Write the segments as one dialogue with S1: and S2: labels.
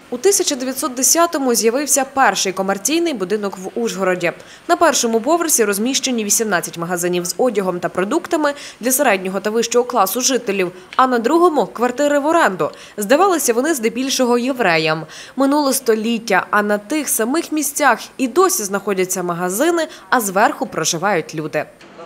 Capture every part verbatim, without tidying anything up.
S1: У тисяча дев'ятсот десятому з'явився перший комерційний будинок в Ужгороді. На першому поверсі розміщені вісімнадцять магазинів з одягом та продуктами для середнього та вищого класу жителів, а на другому – квартири в оренду. Здавалися вони здебільшого євреям. Минуло століття, а на тих самих місцях і досі знаходяться магазини, а зверху проживають люди.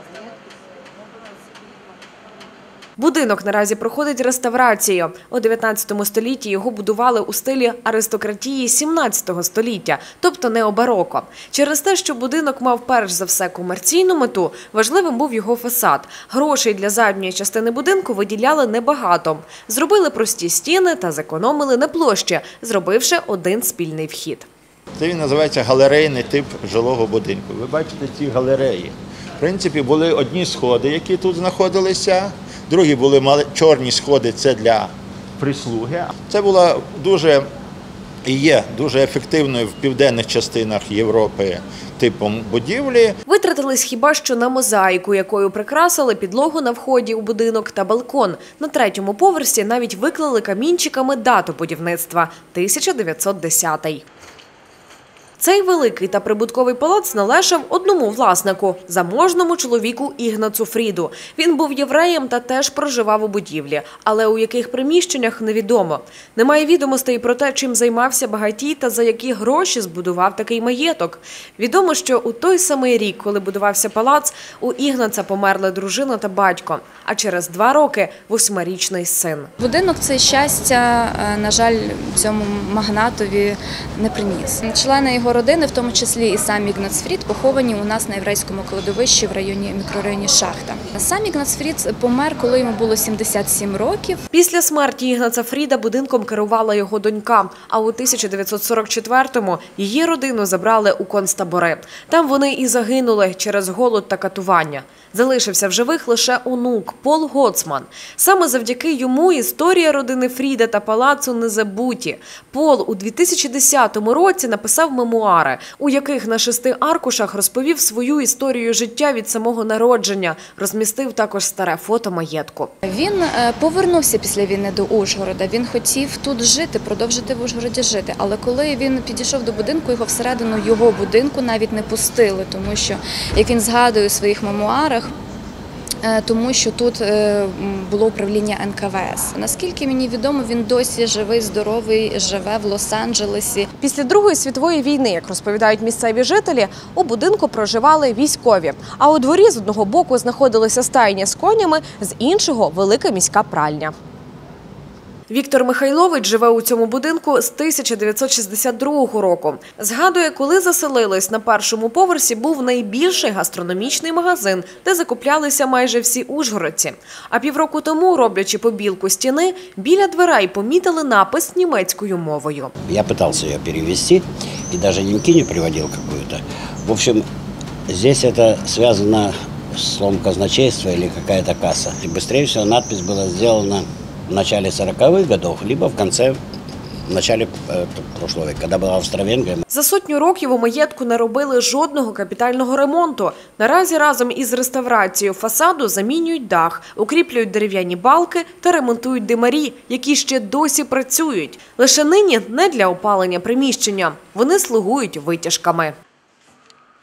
S1: Будинок наразі проходить реставрацію. У дев'ятнадцятому столітті його будували у стилі аристократії сімнадцятого століття, тобто необароко. Через те, що будинок мав перш за все комерційну мету, важливим був його фасад. Грошей для задньої частини будинку виділяли небагато. Зробили прості стіни та зекономили на площі, зробивши один спільний вхід.
S2: Це він називається галерейний тип жилого будинку. Ви бачите ці галереї. В принципі, були одні сходи, які тут знаходилися. Другі були чорні сходи, це для прислуги. Це була дуже і є дуже ефективною в південних частинах Європи типом будівлі.
S1: Витратились хіба що на мозаїку, якою прикрасили підлогу на вході у будинок та балкон. На третьому поверсі навіть виклали камінчиками дату будівництва – тисяча дев'ятсот десятий. Цей великий та прибутковий палац належав одному власнику – заможному чоловіку Ігнацу Фріду. Він був євреєм та теж проживав у будівлі, але у яких приміщеннях – невідомо. Немає відомостей про те, чим займався багатій та за які гроші збудував такий маєток. Відомо, що у той самий рік, коли будувався палац, у Ігнаца померли дружина та батько, а через два роки – восьмирічний син.
S3: Будинок це щастя, на жаль, цьому магнатові не приніс. Члени його родини, в тому числі і сам Ігнац Фрід, поховані у нас на єврейському кладовищі в районі мікрорайоні Шахта. Сам Ігнац Фрід помер, коли йому було сімдесят сім років.
S1: Після смерті Ігнаца Фріда будинком керувала його донька, а у тисяча дев'ятсот сорок четвертому її родину забрали у концтабори. Там вони і загинули через голод та катування. Залишився в живих лише онук Пол Гоцман. Саме завдяки йому історія родини Фріда та палацу не забуті. Пол у дві тисячі десятому році написав мемуари, у яких на шести аркушах розповів свою історію життя від самого народження. Розмістив також старе фото маєтку.
S3: Він повернувся після війни до Ужгорода. Він хотів тут жити, продовжити в Ужгороді жити. Але коли він підійшов до будинку, його всередину його будинку навіть не пустили, тому що, як він згадує у своїх мемуарах, тому що тут було управління ен ка ве ес. Наскільки мені відомо, він досі живий, здоровий, живе в Лос-Анджелесі.
S1: Після Другої світової війни, як розповідають місцеві жителі, у будинку проживали військові. А у дворі з одного боку знаходилися стайня з конями, з іншого – велика міська пральня. Віктор Михайлович живе у цьому будинку з тисяча дев'ятсот шістдесят другого року. Згадує, коли заселились, на першому поверсі був найбільший гастрономічний магазин, де закуплялися майже всі ужгородці. А півроку тому, роблячи побілку стіни, біля дверей помітили напис німецькою мовою.
S4: Я намагався її перевести і навіть немкиню приводив якусь. В общем, тут це зв'язано з словом казначейства або якась каса. І швидше всього надпис була зроблена в начале сороковых годов, либо в конце, в начале э, прошлого века, когда была Австро-Венгрия.
S1: За сотню років у маєтку не робили жодного капітального ремонту. Наразі разом із реставрацією фасаду замінюють дах, укріплюють дерев'яні балки та ремонтують димарі, які ще досі працюють. Лише нині не для опалення приміщення. Вони слугують витяжками.